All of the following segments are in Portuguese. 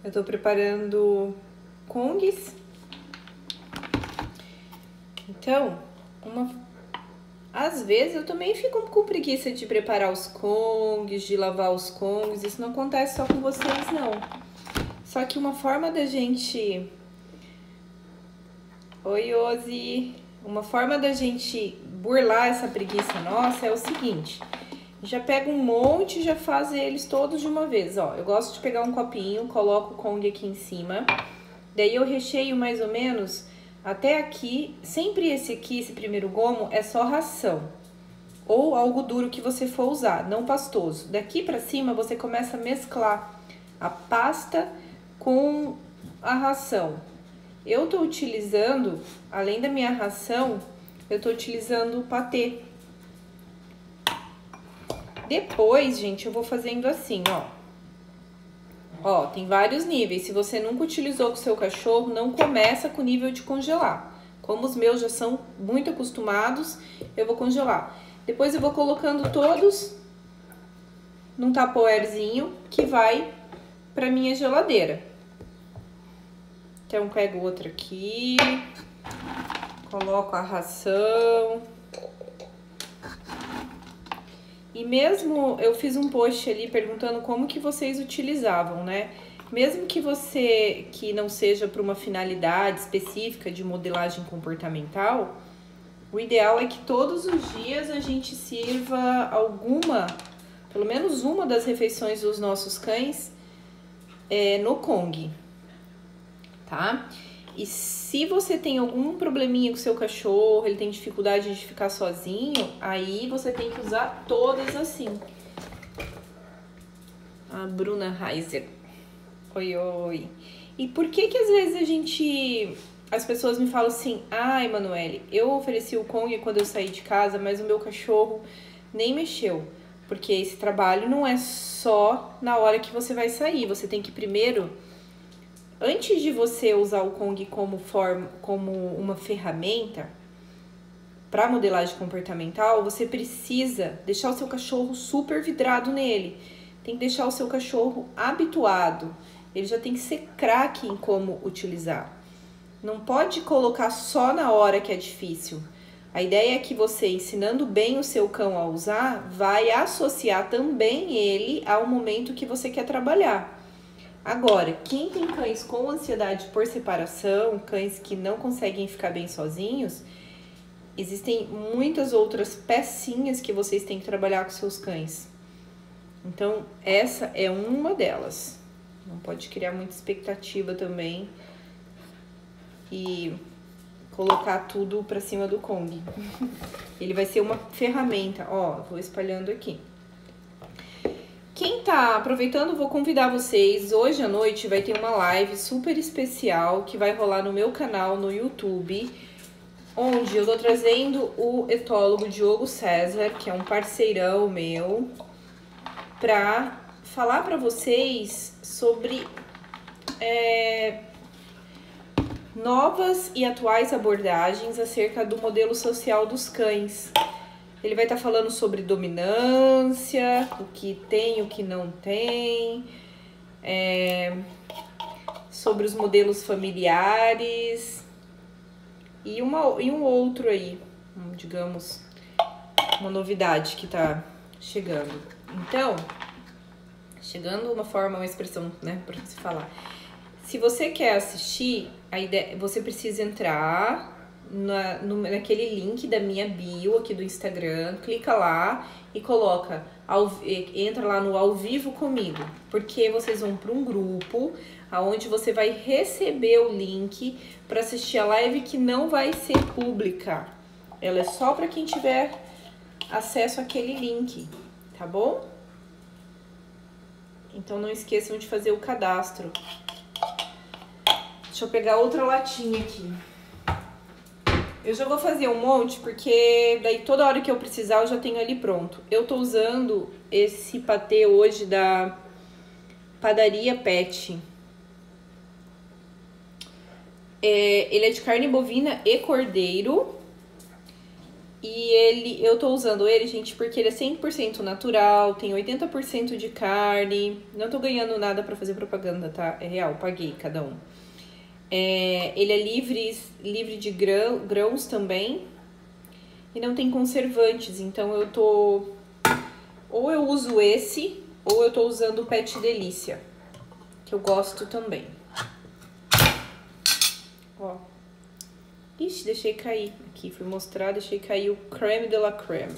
Eu tô preparando congues. Então, às vezes eu também fico com preguiça de preparar os congues, de lavar os congues. Isso não acontece só com vocês, não. Só que uma forma da gente... Oi, Ozi! Uma forma da gente burlar essa preguiça nossa é o seguinte... Já pega um monte e já faz eles todos de uma vez, ó. Eu gosto de pegar um copinho, coloco o Kong aqui em cima. Daí eu recheio mais ou menos até aqui. Sempre esse primeiro gomo, é só ração. Ou algo duro que você for usar, não pastoso. Daqui pra cima você começa a mesclar a pasta com a ração. Eu tô utilizando, além da minha ração, eu tô utilizando o patê. Depois, gente, eu vou fazendo assim, ó. Ó, tem vários níveis. Se você nunca utilizou com o seu cachorro, não começa com o nível de congelar. Como os meus já são muito acostumados, eu vou congelar. Depois eu vou colocando todos num tupperwarezinho que vai pra minha geladeira. Então, pego outro aqui, coloco a ração... E mesmo, eu fiz um post ali perguntando como que vocês utilizavam, né? Mesmo que você, que não seja para uma finalidade específica de modelagem comportamental, o ideal é que todos os dias a gente sirva pelo menos uma das refeições dos nossos cães no Kong, tá? E se você tem algum probleminha com o seu cachorro, ele tem dificuldade de ficar sozinho, aí você tem que usar todas assim. A Bruna Reiser. Oi, oi. E por que às vezes as pessoas me falam assim, ai, Emanuele, eu ofereci o Kong quando eu saí de casa, mas o meu cachorro nem mexeu. Porque esse trabalho não é só na hora que você vai sair, você tem que primeiro... Antes de você usar o Kong como uma ferramenta para modelagem comportamental, você precisa deixar o seu cachorro super vidrado nele. Tem que deixar o seu cachorro habituado. Ele já tem que ser craque em como utilizar. Não pode colocar só na hora que é difícil. A ideia é que você, ensinando bem o seu cão a usar, vai associar também ele ao momento que você quer trabalhar. Agora, quem tem cães com ansiedade por separação, cães que não conseguem ficar bem sozinhos, existem muitas outras pecinhas que vocês têm que trabalhar com seus cães. Então, essa é uma delas. Não pode criar muita expectativa também e colocar tudo pra cima do Kong. Ele vai ser uma ferramenta. Ó, vou espalhando aqui. Quem tá aproveitando, vou convidar vocês. Hoje à noite vai ter uma live super especial que vai rolar no meu canal no YouTube, onde eu tô trazendo o etólogo Diogo César, que é um parceirão meu, pra falar pra vocês sobre novas e atuais abordagens acerca do modelo social dos cães. Ele vai estar falando sobre dominância, o que tem, o que não tem, sobre os modelos familiares e um outro aí, digamos, uma novidade que tá chegando. Então, chegando uma expressão, né, para se falar. Se você quer assistir, a ideia, você precisa entrar naquele link da minha bio aqui do Instagram, clica lá e coloca, entra lá no Ao Vivo Comigo, porque vocês vão para um grupo onde você vai receber o link para assistir a live que não vai ser pública. Ela é só para quem tiver acesso àquele link, tá bom? Então não esqueçam de fazer o cadastro. Deixa eu pegar outra latinha aqui. Eu já vou fazer um monte, porque daí toda hora que eu precisar eu já tenho ali pronto. Eu tô usando esse patê hoje da Padaria Pet. Ele é de carne bovina e cordeiro. E eu tô usando ele, gente, porque ele é 100% natural, tem 80% de carne. Não tô ganhando nada pra fazer propaganda, tá? É real, paguei cada um. Ele é livre de grãos também. E não tem conservantes, então eu tô... Ou eu uso esse, ou eu tô usando o Pet Delícia, que eu gosto também. Ó. Ixi, deixei cair. Aqui, fui mostrar, deixei cair o creme de la creme.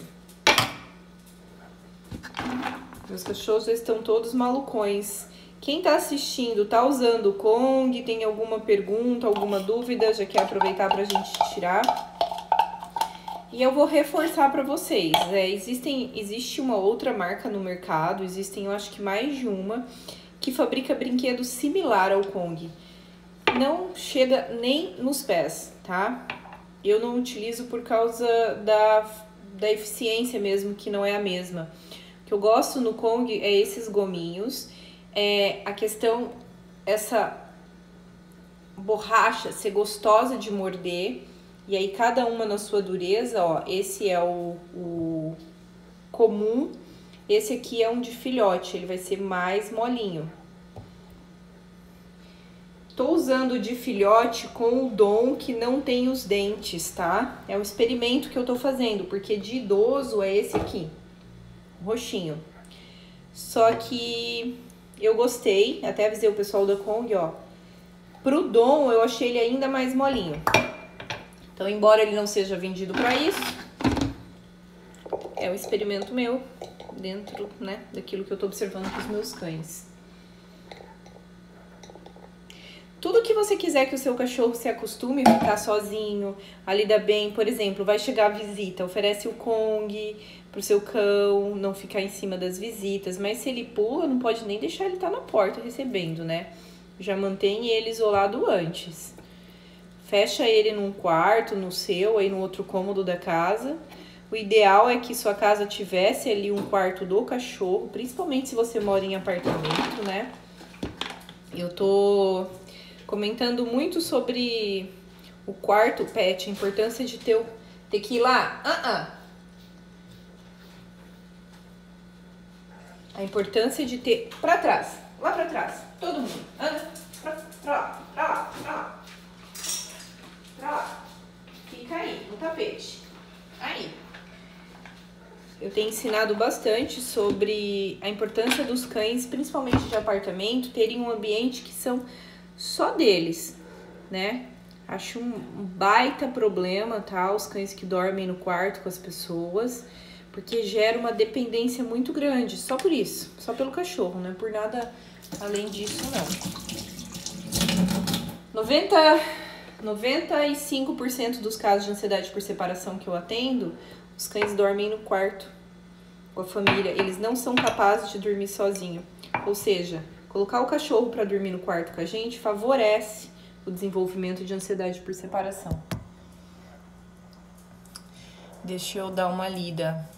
Meus cachorros já estão todos malucões. Quem tá assistindo, tá usando o Kong, tem alguma pergunta, alguma dúvida, já quer aproveitar pra gente tirar. E eu vou reforçar pra vocês. Existe uma outra marca no mercado, existem eu acho que mais de uma, que fabrica brinquedo similar ao Kong. Não chega nem nos pés, tá? Eu não utilizo por causa da eficiência mesmo, que não é a mesma. O que eu gosto no Kong é esses gominhos, a questão, essa borracha ser gostosa de morder, e aí cada uma na sua dureza, ó, esse é o comum, esse aqui é um de filhote, ele vai ser mais molinho. Tô usando o de filhote com o Dom que não tem os dentes, tá? É um experimento que eu tô fazendo, porque de idoso é esse aqui, roxinho. Só que eu gostei, até avisei o pessoal da Kong, ó. Pro Dom eu achei ele ainda mais molinho. Então, embora ele não seja vendido pra isso, é um experimento meu, dentro, né, daquilo que eu tô observando com os meus cães. Tudo que você quiser que o seu cachorro se acostume a ficar sozinho, a lidar bem, por exemplo, vai chegar a visita, oferece o Kong pro seu cão, não ficar em cima das visitas, mas se ele pula, não pode nem deixar ele estar na porta recebendo, né? Já mantém ele isolado antes. Fecha ele num quarto, no seu, aí no outro cômodo da casa. O ideal é que sua casa tivesse ali um quarto do cachorro, principalmente se você mora em apartamento, né? Eu tô comentando muito sobre o quarto pet, a importância de ter que ir lá. A importância de ter pra trás, lá pra trás, todo mundo. Pra lá, pra lá, pra lá. Pra lá. Fica aí, no tapete. Aí. Eu tenho ensinado bastante sobre a importância dos cães, principalmente de apartamento, terem um ambiente que são só deles, né? Acho um baita problema, tá? Os cães que dormem no quarto com as pessoas, porque gera uma dependência muito grande, só por isso, só pelo cachorro, não é por nada além disso, não. 95% dos casos de ansiedade por separação que eu atendo, os cães dormem no quarto com a família, eles não são capazes de dormir sozinho. Ou seja, colocar o cachorro para dormir no quarto com a gente favorece o desenvolvimento de ansiedade por separação. Deixa eu dar uma lida.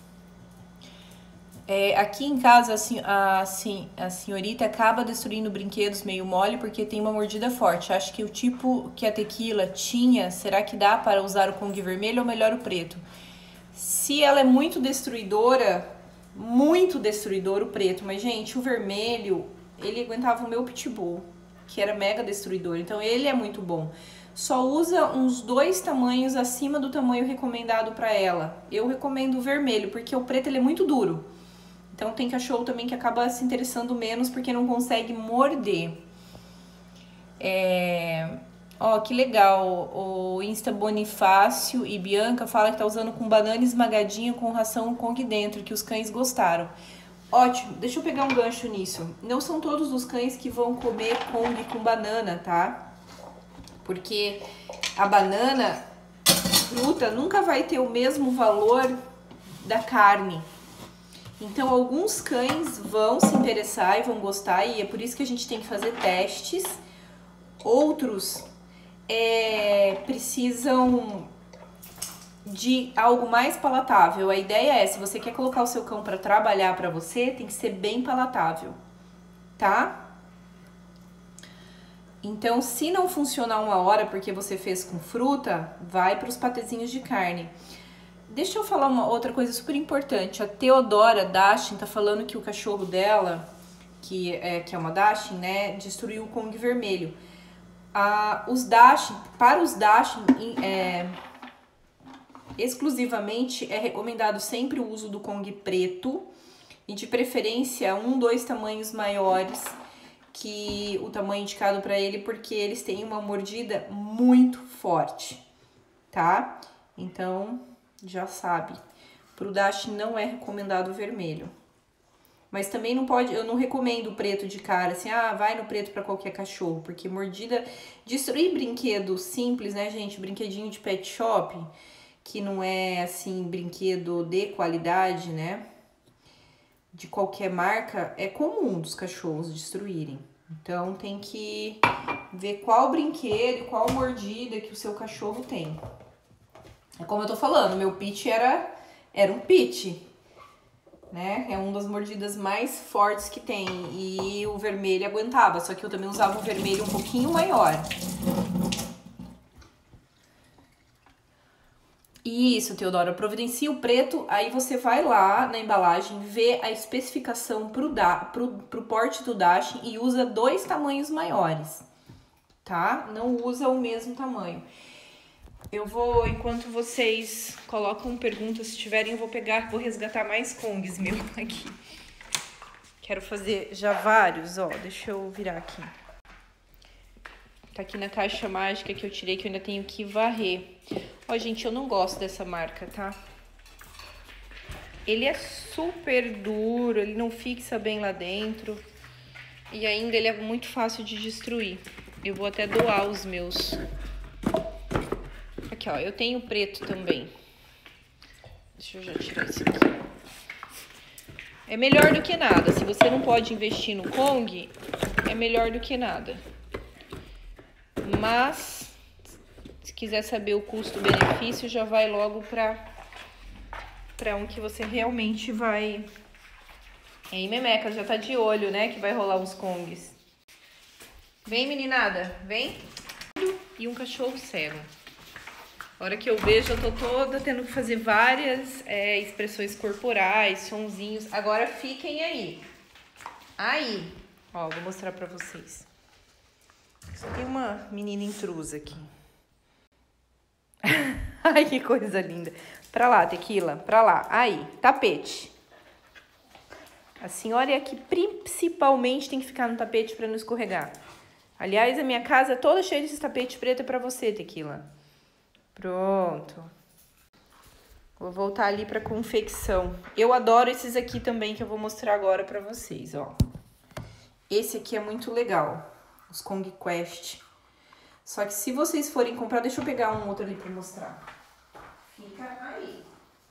Aqui em casa, a senhorita acaba destruindo brinquedos meio mole porque tem uma mordida forte. Acho que o tipo que a Tequila tinha, será que dá para usar o Kong vermelho ou melhor o preto? Se ela é muito destruidora, o preto. Mas, gente, o vermelho, ele aguentava o meu Pitbull, que era mega destruidor. Então, ele é muito bom. Só usa uns 2 tamanhos acima do tamanho recomendado para ela. Eu recomendo o vermelho, porque o preto ele é muito duro. Então, tem cachorro também que acaba se interessando menos porque não consegue morder. Ó, que legal. O Insta Bonifácio e Bianca fala que tá usando com banana esmagadinha com ração Kong dentro, que os cães gostaram. Ótimo, deixa eu pegar um gancho nisso. Não são todos os cães que vão comer Kong com banana, tá? Porque a banana, fruta, nunca vai ter o mesmo valor da carne. Então, alguns cães vão se interessar e vão gostar, e é por isso que a gente tem que fazer testes. Outros precisam de algo mais palatável. A ideia é, se você quer colocar o seu cão para trabalhar para você, tem que ser bem palatável, tá? Então, se não funcionar uma hora porque você fez com fruta, vai para os patezinhos de carne. Deixa eu falar uma outra coisa super importante. A Teodora Dashin tá falando que o cachorro dela, que é uma Dashin, né, destruiu o Kong vermelho. Para os Dashin, exclusivamente é recomendado sempre o uso do Kong preto e de preferência 2 tamanhos maiores que o tamanho indicado para ele, porque eles têm uma mordida muito forte, tá? Então, já sabe. Pro Dashin não é recomendado o vermelho. Mas também não pode, eu não recomendo o preto de cara, assim, vai no preto para qualquer cachorro, porque mordida, destruir brinquedo simples, né, gente, brinquedinho de pet shop, que não é, assim, brinquedo de qualidade, né, de qualquer marca, é comum dos cachorros destruírem. Então, tem que ver qual brinquedo, qual mordida que o seu cachorro tem. É como eu tô falando, meu pit era um pit, né? É uma das mordidas mais fortes que tem. E o vermelho aguentava, só que eu também usava um vermelho um pouquinho maior. Isso, Teodora, providencia o preto, aí você vai lá na embalagem, vê a especificação pro porte do Dashin e usa 2 tamanhos maiores, tá? Não usa o mesmo tamanho. Eu vou, enquanto vocês colocam perguntas, se tiverem, eu vou resgatar mais Kongs meu aqui. Quero fazer já vários, ó, deixa eu virar aqui. Tá aqui na caixa mágica que eu tirei, que eu ainda tenho que varrer. Ó, gente, eu não gosto dessa marca, tá? Ele é super duro, ele não fixa bem lá dentro. E ainda ele é muito fácil de destruir. Eu vou até doar os meus. Aqui, ó, eu tenho preto também. Deixa eu já tirar esse aqui. É melhor do que nada. Se você não pode investir no Kong, é melhor do que nada. Mas, se quiser saber o custo-benefício, já vai logo pra um que você realmente vai... Aí, Memeca, já tá de olho, né? Que vai rolar os Kongs. Vem, meninada, vem. E um cachorro cego. A hora que eu vejo, eu tô toda tendo que fazer várias expressões corporais, sonzinhos. Agora fiquem aí. Aí, ó, vou mostrar pra vocês. Só tem uma menina intrusa aqui. Ai, que coisa linda. Pra lá, Tequila, pra lá. Aí, tapete. A senhora aqui principalmente tem que ficar no tapete pra não escorregar. Aliás, a minha casa é toda cheia desses tapetes preto pra você, Tequila. Pronto. Vou voltar ali pra confecção. Eu adoro esses aqui também, que eu vou mostrar agora pra vocês, ó. Esse aqui é muito legal. Os Kong Quest. Só que se vocês forem comprar... Deixa eu pegar um outro ali pra mostrar. Fica aí.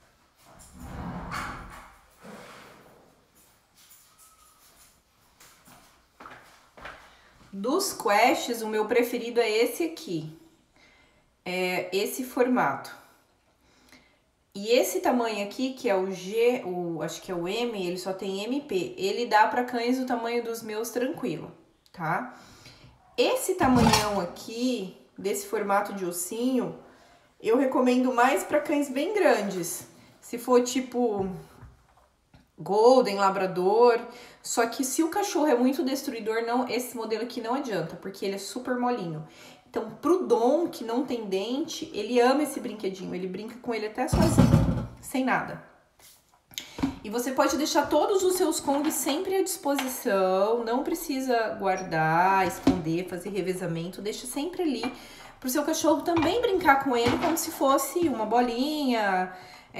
Dos Quests, o meu preferido é esse aqui. É esse formato. E esse tamanho aqui, que é o G, acho que é o M, ele só tem MP. Ele dá para cães do tamanho dos meus tranquilo, tá? Esse tamanhão aqui, desse formato de ossinho, eu recomendo mais para cães bem grandes. Se for tipo Golden, Labrador. Só que se o cachorro é muito destruidor, não, esse modelo aqui não adianta, porque ele é super molinho. Então, pro Dom, que não tem dente, ele ama esse brinquedinho. Ele brinca com ele até sozinho, sem nada. E você pode deixar todos os seus Kongs sempre à disposição. Não precisa guardar, esconder, fazer revezamento. Deixa sempre ali pro seu cachorro também brincar com ele como se fosse uma bolinha.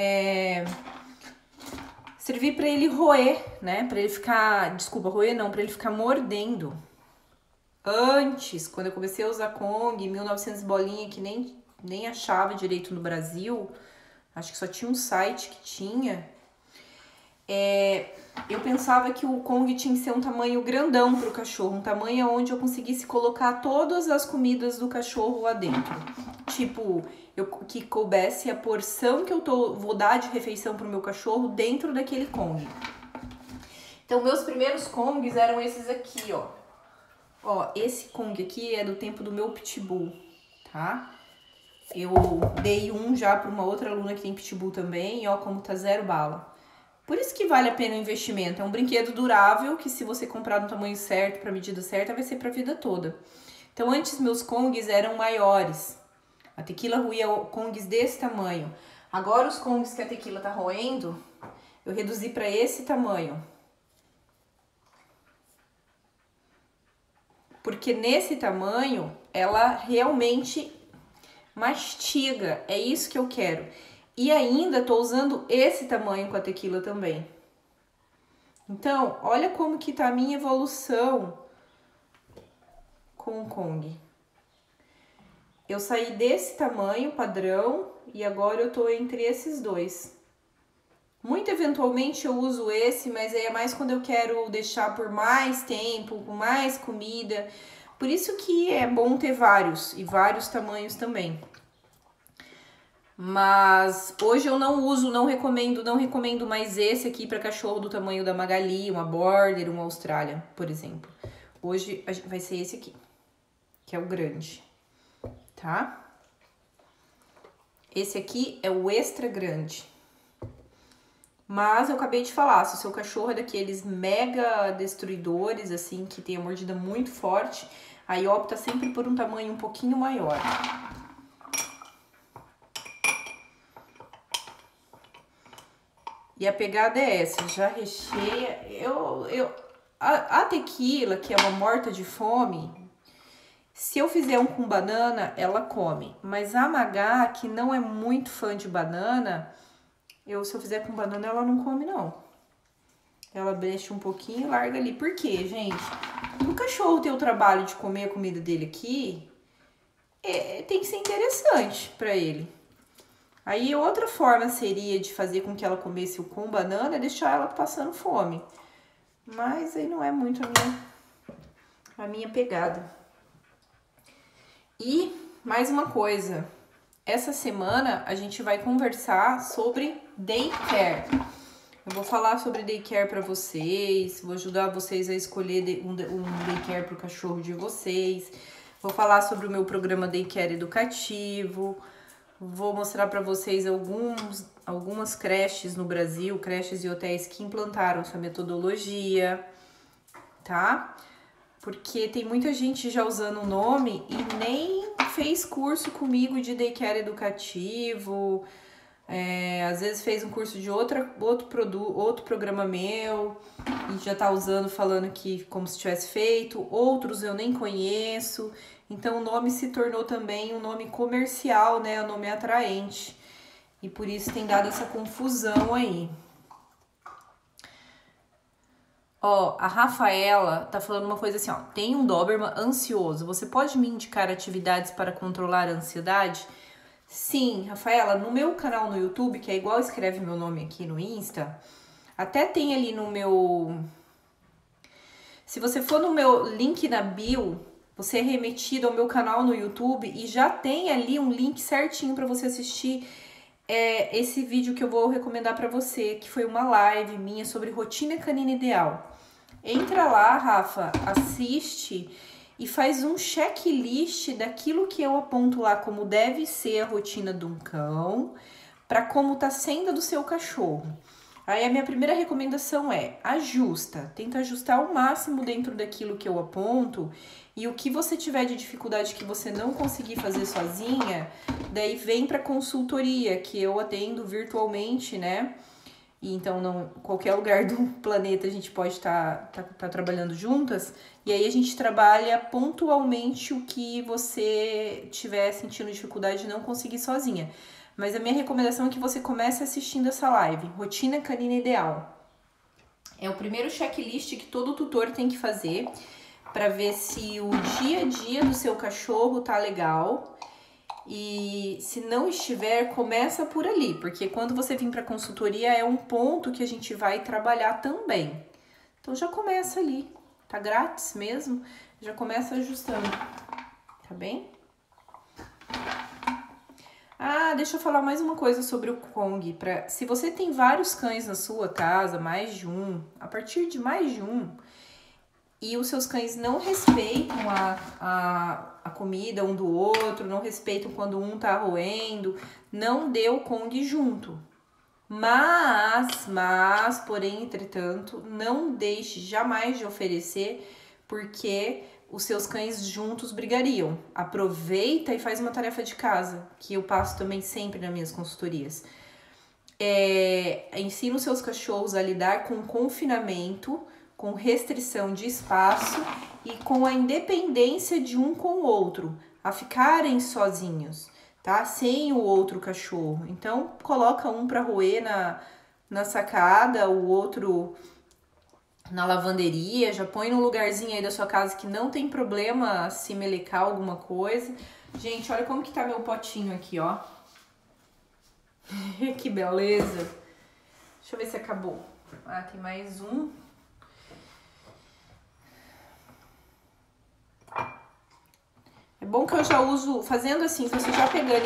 Servir pra ele roer, né? Pra ele ficar... Desculpa, roer não. Pra ele ficar mordendo. Antes, quando eu comecei a usar Kong, 1900 bolinha, que nem achava direito no Brasil, acho que só tinha um site que tinha, eu pensava que o Kong tinha que ser um tamanho grandão pro cachorro, um tamanho onde eu conseguisse colocar todas as comidas do cachorro lá dentro. Tipo, que coubesse a porção que eu vou dar de refeição pro meu cachorro dentro daquele Kong. Então, meus primeiros Kongs eram esses aqui, ó. Ó, esse Kong aqui é do tempo do meu Pitbull, tá? Eu dei um já para uma outra aluna que tem pitbull também, e ó como tá 0 bala. Por isso que vale a pena o investimento. É um brinquedo durável que se você comprar no tamanho certo, pra medida certa, vai ser pra vida toda. Então antes meus Kongs eram maiores. A Tequila roía Kongs desse tamanho. Agora os Kongs que a Tequila tá roendo, eu reduzi pra esse tamanho. Porque nesse tamanho, ela realmente mastiga. É isso que eu quero. E ainda tô usando esse tamanho com a Tequila também. Então, olha como que tá a minha evolução com o Kong. Eu saí desse tamanho padrão e agora eu tô entre esses dois. Muito eventualmente eu uso esse, mas aí é mais quando eu quero deixar por mais tempo, com mais comida. Por isso que é bom ter vários e vários tamanhos também. Mas hoje eu não uso, não recomendo mais esse aqui para cachorro do tamanho da Magali, uma Border, uma Austrália, por exemplo. Hoje vai ser esse aqui, que é o grande, tá? Esse aqui é o extra grande. Mas eu acabei de falar, se o seu cachorro é daqueles mega destruidores, assim, que tem a mordida muito forte, aí opta sempre por um tamanho um pouquinho maior. E a pegada é essa, já recheia. A Tequila, que é uma morta de fome, se eu fizer um com banana, ela come. Mas a Magá, que não é muito fã de banana, se eu fizer com banana, ela não come, não. Ela deixa um pouquinho e larga ali. Por quê, gente? O cachorro ter o trabalho de comer a comida dele aqui, tem que ser interessante pra ele. Aí outra forma seria de fazer com que ela comesse o com banana é deixar ela passando fome. Mas aí não é muito a minha pegada. E mais uma coisa. Essa semana a gente vai conversar sobre daycare. Eu vou falar sobre daycare para vocês, vou ajudar vocês a escolher um daycare para o cachorro de vocês. Vou falar sobre o meu programa daycare educativo. Vou mostrar para vocês algumas creches no Brasil, creches e hotéis que implantaram essa metodologia, tá? Porque tem muita gente já usando o nome e nem fez curso comigo de daycare educativo, às vezes fez um curso de outro programa meu e já tá usando, falando que como se tivesse feito, outros eu nem conheço. Então o nome se tornou também um nome comercial, né? Um nome atraente. E por isso tem dado essa confusão aí. Ó, a Rafaela tá falando uma coisa assim, ó. Tem um Doberman ansioso. Você pode me indicar atividades para controlar a ansiedade? Sim, Rafaela, no meu canal no YouTube, que é igual escreve meu nome aqui no Insta, até tem ali no meu... Se você for no meu link na bio, você é remetido ao meu canal no YouTube e já tem ali um link certinho para você assistir esse vídeo que eu vou recomendar para você, que foi uma live minha sobre rotina canina ideal. Entra lá, Rafa, assiste e faz um checklist daquilo que eu aponto lá como deve ser a rotina de um cão para como tá sendo a do seu cachorro. Aí a minha primeira recomendação ajusta, tenta ajustar ao máximo dentro daquilo que eu aponto, e o que você tiver de dificuldade que você não conseguir fazer sozinha, daí vem para consultoria, que eu atendo virtualmente, né? E então, qualquer lugar do planeta a gente pode tá trabalhando juntas, e aí a gente trabalha pontualmente o que você tiver sentindo dificuldade de não conseguir sozinha. Mas a minha recomendação é que você comece assistindo essa live, Rotina Canina Ideal. É o primeiro checklist que todo tutor tem que fazer para ver se o dia a dia do seu cachorro tá legal. E se não estiver, começa por ali, porque quando você vir para consultoria é um ponto que a gente vai trabalhar também. Então já começa ali, tá grátis mesmo, já começa ajustando, tá bem? Ah, deixa eu falar mais uma coisa sobre o Kong. Se você tem vários cães na sua casa, mais de um, a partir de mais de um, e os seus cães não respeitam a a comida um do outro, não respeitam quando um tá roendo. Não dê o Kong junto. Mas, porém, entretanto, não deixe jamais de oferecer, porque os seus cães juntos brigariam. Aproveita e faz uma tarefa de casa, que eu passo também sempre nas minhas consultorias. Ensina os seus cachorros a lidar com confinamento, com restrição de espaço e com a independência de um com o outro, a ficarem sozinhos, tá? Sem o outro cachorro. Então, coloca um para roer na sacada, o outro na lavanderia, já põe num lugarzinho aí da sua casa que não tem problema se melecar alguma coisa. Gente, olha como que tá meu potinho aqui, ó. Que beleza. Deixa eu ver se acabou. Ah, tem mais um. É bom que eu já uso, fazendo assim, você já pegando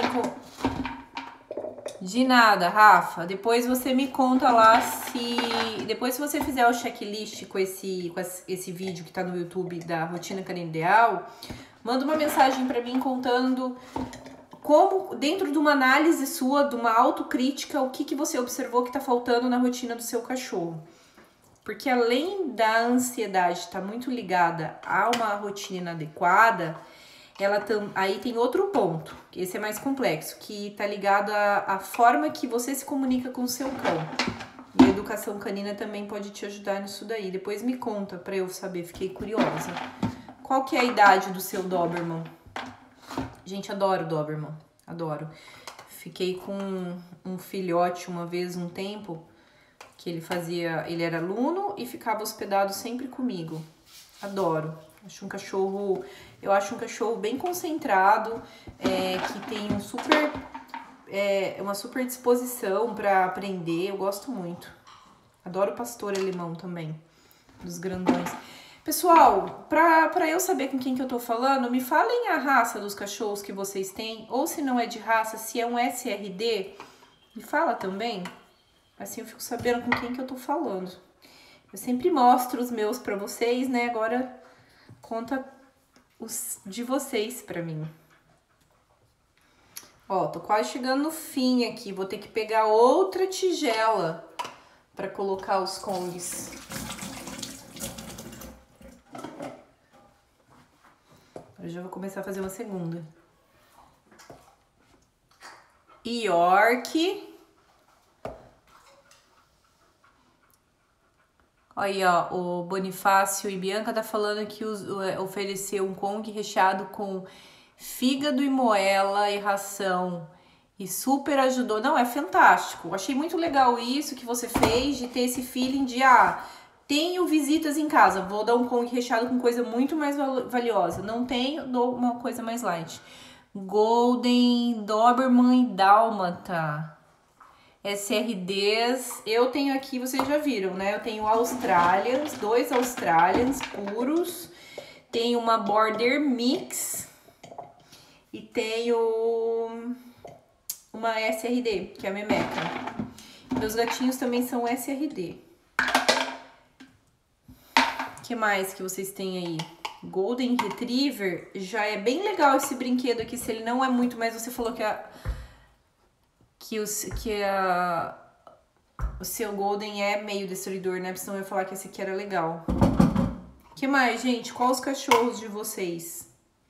de nada, Rafa. Depois você me conta lá se... Depois se você fizer o checklist com esse vídeo que tá no YouTube da Rotina Canina Ideal, manda uma mensagem pra mim contando como, dentro de uma análise sua, de uma autocrítica, o que você observou que tá faltando na rotina do seu cachorro. Porque além da ansiedade estar muito ligada a uma rotina inadequada, aí tem outro ponto, que esse é mais complexo, que tá ligado à forma que você se comunica com o seu cão. E a educação canina também pode te ajudar nisso daí. Depois me conta pra eu saber, fiquei curiosa. Qual que é a idade do seu Doberman? Gente, adoro Doberman, adoro. Fiquei com um filhote uma vez, um tempo, que ele era aluno e ficava hospedado sempre comigo. Adoro. Eu acho um cachorro bem concentrado, que tem uma super disposição para aprender. Eu gosto muito. Adoro pastor alemão também, dos grandões. Pessoal, pra eu saber com quem que eu tô falando, me falem a raça dos cachorros que vocês têm, ou se não é de raça, se é um SRD, me fala também. Assim eu fico sabendo com quem que eu tô falando. Eu sempre mostro os meus pra vocês, né? Agora conta os de vocês pra mim. Ó, tô quase chegando no fim aqui. Vou ter que pegar outra tigela pra colocar os Kongs. Eu já vou começar a fazer uma segunda. York. Aí, ó, o Bonifácio e Bianca tá falando que ofereceu um Kong recheado com fígado e moela e ração. E super ajudou. Não, é fantástico. Achei muito legal isso que você fez, de ter esse feeling de, tenho visitas em casa, vou dar um Kong recheado com coisa muito mais valiosa. Não tenho, dou uma coisa mais light. Golden, Doberman e Dálmata. SRDs, eu tenho aqui, vocês já viram, né? Eu tenho Australians, 2 Australians puros, tenho uma Border Mix e tenho uma SRD, que é a Memeca. Meus gatinhos também são SRD. O que mais que vocês têm aí? Golden Retriever, já é bem legal esse brinquedo aqui, se ele não é muito, mas você falou que o seu Golden é meio destruidor, né? Senão eu ia falar que esse aqui era legal. O que mais, gente? Quais os cachorros de vocês?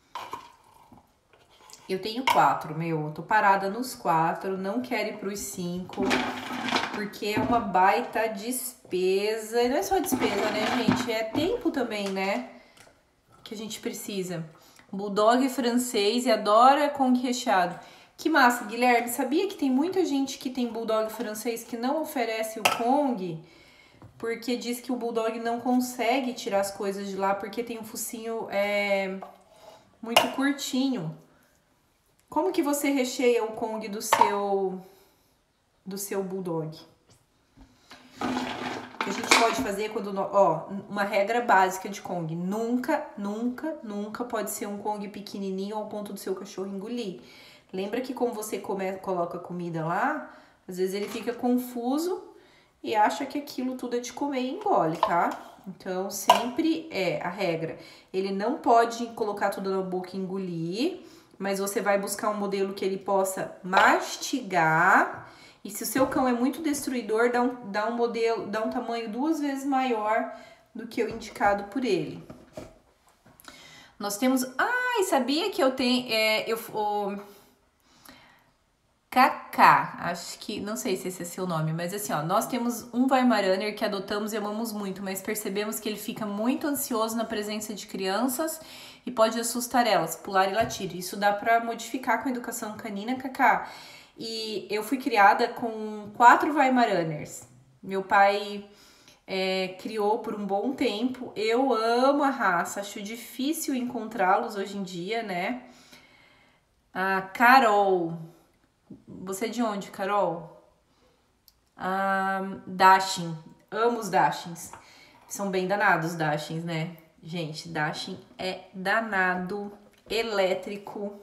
Eu tenho 4, meu. Eu tô parada nos 4, não quero ir pros 5, porque é uma baita despesa. E não é só despesa, né, gente? É tempo também, né? Que a gente precisa. Bulldog francês e adora Kong recheado. Que massa, Guilherme. Sabia que tem muita gente que tem Bulldog francês que não oferece o Kong porque diz que o Bulldog não consegue tirar as coisas de lá porque tem um focinho muito curtinho. Como que você recheia o Kong do seu Bulldog? O que a gente pode fazer quando... uma regra básica de Kong. Nunca, nunca, nunca pode ser um Kong pequenininho ao ponto do seu cachorro engolir. Lembra que como você coloca a comida lá, às vezes ele fica confuso e acha que aquilo tudo é de comer e engole, tá? Então, sempre é a regra. Ele não pode colocar tudo na boca e engolir, mas você vai buscar um modelo que ele possa mastigar. E se o seu cão é muito destruidor, dá um tamanho 2 vezes maior do que o indicado por ele. Nós temos... Ai, sabia que eu tenho... Kaká, acho que, não sei se esse é seu nome, mas assim, ó, nós temos um Weimaraner que adotamos e amamos muito, mas percebemos que ele fica muito ansioso na presença de crianças e pode assustar elas, pular e latir. Isso dá pra modificar com a educação canina, Kaká. E eu fui criada com 4 Weimaraners. Meu pai criou por um bom tempo. Eu amo a raça, acho difícil encontrá-los hoje em dia, né? A Carol... Você é de onde, Carol? Dashin. Amo os Dashins. São bem danados os Dashins, né? Gente, Dashin é danado, elétrico.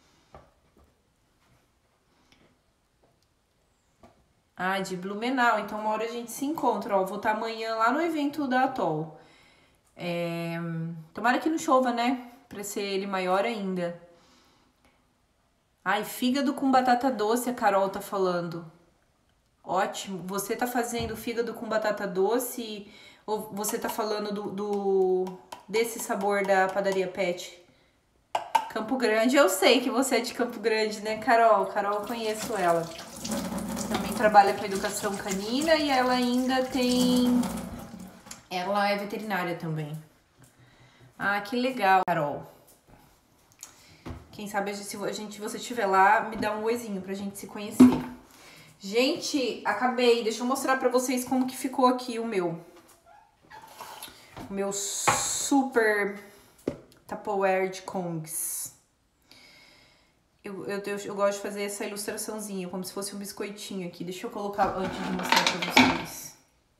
De Blumenau. Então, uma hora a gente se encontra. Ó, vou estar amanhã lá no evento da Atoll. Tomara que não chova, né? Pra ser ele maior ainda. Ai, fígado com batata doce, a Carol tá falando. Ótimo. Você tá fazendo fígado com batata doce ou você tá falando desse sabor da padaria Pet? Campo Grande, eu sei que você é de Campo Grande, né, Carol? Carol, eu conheço ela. Também trabalha com educação canina e ela ainda tem... Ela é veterinária também. Que legal, Carol. Quem sabe se você estiver lá, me dá um oizinho pra gente se conhecer. Gente, acabei. Deixa eu mostrar pra vocês como que ficou aqui o meu. O meu super Tupperware de Kongs. Eu gosto de fazer essa ilustraçãozinha, como se fosse um biscoitinho aqui. Deixa eu colocar antes de mostrar pra vocês.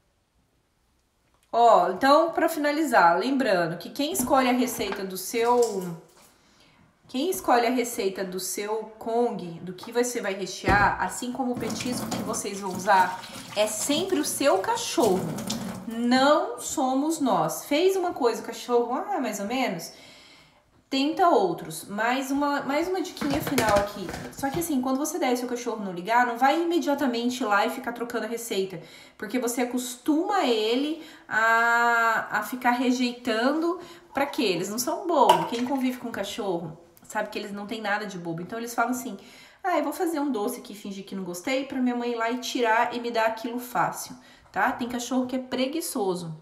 Ó, então, pra finalizar, lembrando que quem escolhe a receita do seu... Quem escolhe a receita do seu Kong, do que você vai rechear, assim como o petisco que vocês vão usar, é sempre o seu cachorro. Não somos nós. Fez uma coisa, o cachorro, mais ou menos, tenta outros. Mais uma diquinha final aqui. Só que assim, quando você der seu cachorro não ligar, não vai imediatamente lá e ficar trocando a receita. Porque você acostuma ele a ficar rejeitando. Pra quê? Eles não são bobos. Quem convive com cachorro sabe que eles não têm nada de bobo. Então eles falam assim, eu vou fazer um doce aqui, fingir que não gostei, pra minha mãe ir lá e tirar e me dar aquilo fácil, tá? Tem cachorro que é preguiçoso.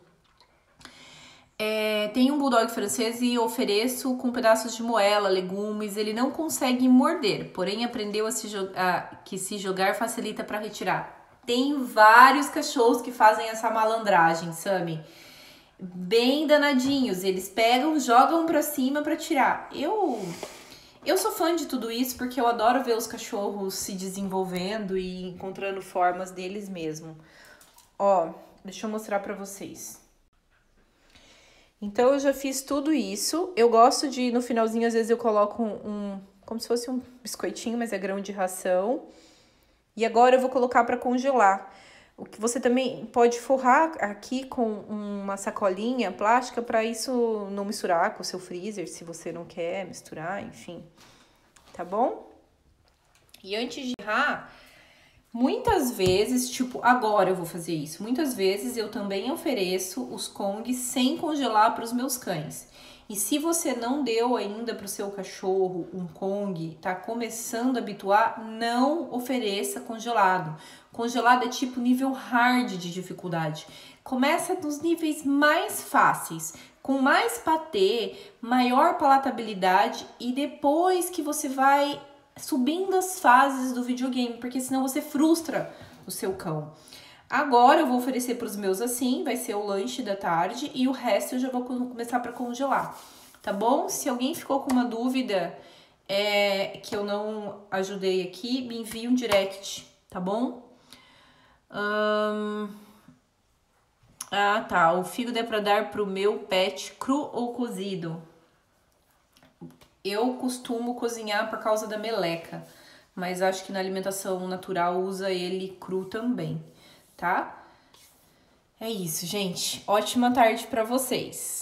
Tem um bulldog francês e ofereço com pedaços de moela, legumes, ele não consegue morder, porém aprendeu que se jogar facilita pra retirar. Tem vários cachorros que fazem essa malandragem, Sami. Bem danadinhos, eles pegam, jogam pra cima pra tirar. Eu sou fã de tudo isso porque eu adoro ver os cachorros se desenvolvendo e encontrando formas deles mesmo. Ó, deixa eu mostrar pra vocês. Então eu já fiz tudo isso. Eu gosto de, no finalzinho, às vezes eu coloco como se fosse um biscoitinho, mas é grão de ração. E agora eu vou colocar pra congelar. O que você também pode forrar aqui com uma sacolinha plástica para isso não misturar com o seu freezer, se você não quer misturar, enfim. Tá bom? E antes de errar, muitas vezes, tipo, agora eu vou fazer isso. Muitas vezes eu também ofereço os Kongs sem congelar para os meus cães. E se você não deu ainda para o seu cachorro um Kong, tá começando a habituar, não ofereça congelado. Congelado é tipo nível hard de dificuldade. Começa nos níveis mais fáceis, com mais patê, maior palatabilidade e depois que você vai subindo as fases do videogame, porque senão você frustra o seu cão. Agora eu vou oferecer para os meus assim, vai ser o lanche da tarde e o resto eu já vou começar para congelar, tá bom? Se alguém ficou com uma dúvida que eu não ajudei aqui, me envie um direct, tá bom? Tá, o fígado é para dar pro meu pet cru ou cozido? Eu costumo cozinhar por causa da meleca, mas acho que na alimentação natural usa ele cru também, tá? É isso, gente. Ótima tarde pra vocês.